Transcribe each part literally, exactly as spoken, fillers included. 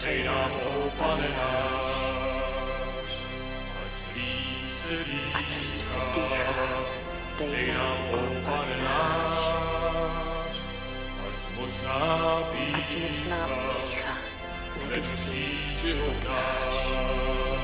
dej nám, ó Pane náš, ať líp se dýchá, dej nám, ó Pane náš, ať mocná pýcha, nedusí život náš.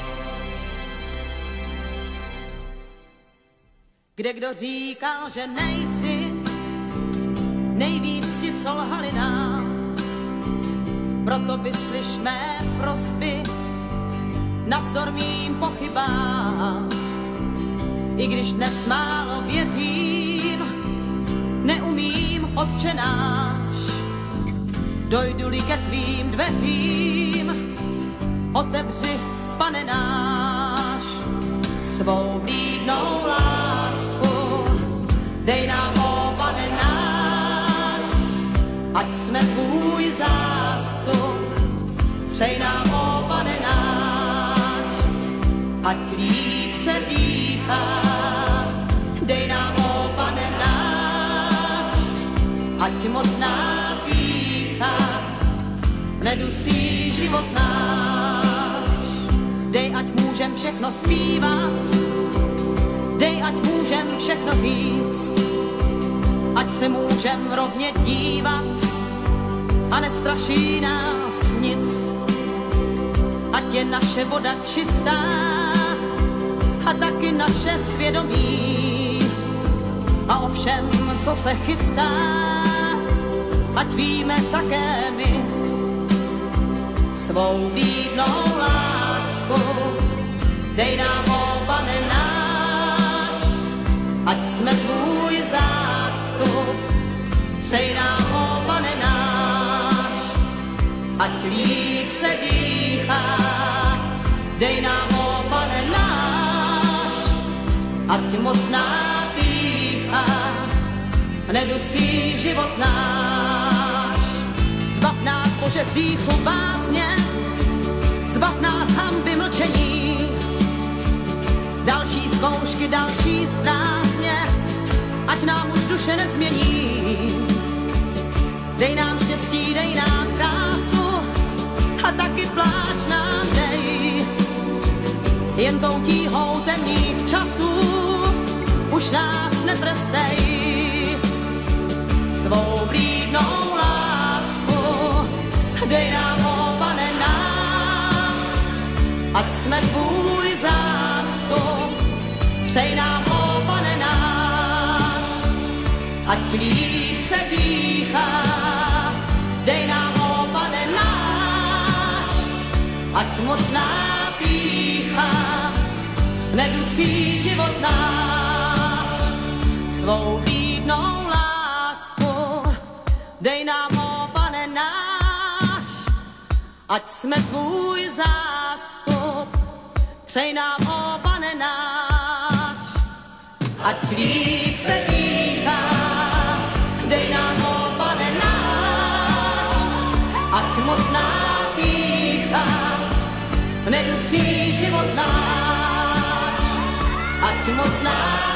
Kde kdo říkal, že nejsi, nejvíc ti, co lhali nám. Proto vyslyš mé prosby navzdor mým pochybám. I když dnes málo věřím, neumím, Otče náš. Dojdu-li ke tvým dveřím, otevři, Pane náš, svou vlídnou lásku. Dej nám, ó Pane náš, ať jsme tvůj zástup. Přej nám, ó Pane náš, ať líp se dýchá. Dej nám, ó Pane náš, ať mocná pýcha nedusí život náš. Dej, ať můžem všechno zpívat, dej, ať můžem všechno říct, ať se můžem rovně dívat a nestraší nás nic. Ať je naše voda čistá a taky naše svědomí a o všem, co se chystá, ať víme také my. Svou vlídnou lásku dej nám, ó Pane náš, ať jsme tvůj zástup. Přej nám, ó Pane náš, ať líp se dýchá. Dej nám, ó Pane náš, ať mocná pýcha nedusí život náš. Zbav nás, Bože, hříchu bázně, zbav nás hanby mlčení, další zkoušky, další stázně, ať nám už duše nezmění. Dej nám štěstí, dej nám krásu a taky pláč nám dej. Jen tou tíhou temných časů už nás netrestej. Svou vlídnou lásku dej nám, ó Pane náš, ať jsme tvůj zástup. Přej nám, ó Pane náš, ať líp se dýchá. Dej nám, ó Pane náš, ať mocná pýcha nedusí život náš. Svou vlídnou lásku dej nám, ó Pane náš, ať jsme tvůj zástup. Přej nám, ó Pane náš, ať líp se dýchá. Dej nám, ó Pane náš, ať mocná pýcha nedusí život náš. Ať mocná